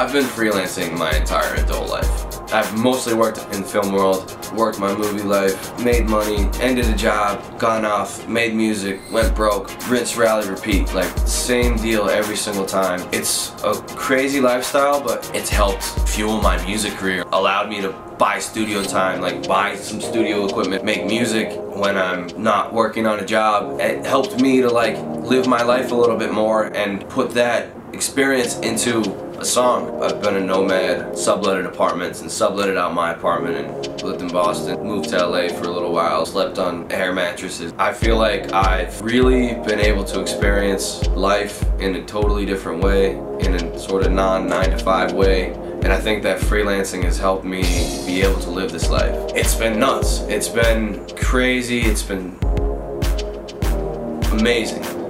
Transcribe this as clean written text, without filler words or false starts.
I've been freelancing my entire adult life. I've mostly worked in the film world, worked my movie life, made money, ended a job, gone off, made music, went broke, rinse, rally, repeat. Like, same deal every single time. It's a crazy lifestyle, but it's helped fuel my music career. Allowed me to buy studio time, like buy some studio equipment, make music when I'm not working on a job. It helped me to like live my life a little bit more and put that experience into a song. I've been a nomad, subletted apartments and subletted out my apartment and lived in Boston. Moved to LA for a little while, slept on air mattresses. I feel like I've really been able to experience life in a totally different way, in a sort of non-9-to-5 way. And I think that freelancing has helped me be able to live this life. It's been nuts. It's been crazy. It's been amazing.